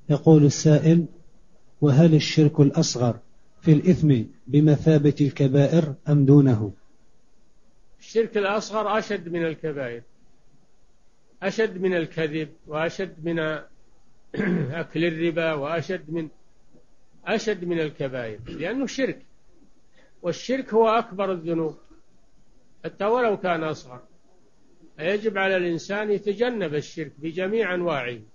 يقول السائل: وهل الشرك الأصغر في الإثم بمثابة الكبائر أم دونه؟ الشرك الأصغر أشد من الكبائر، أشد من الكذب، وأشد من أكل الربا، أشد من الكبائر، لأنه شرك، والشرك هو أكبر الذنوب حتى ولو كان أصغر. فيجب على الإنسان يتجنب الشرك بجميع أنواعه.